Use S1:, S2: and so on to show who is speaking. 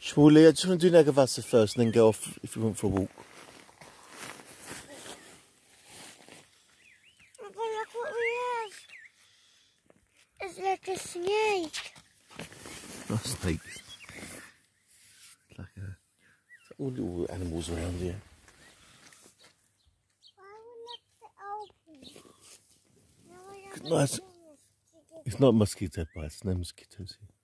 S1: Schmuley, I just want to do Negavasa first and then go off if you want for a walk.
S2: Look what we have. It's like a snake.
S1: Not a snake. It's like all little animals around here. Nice. It's not mosquito bites, no mosquitoes here.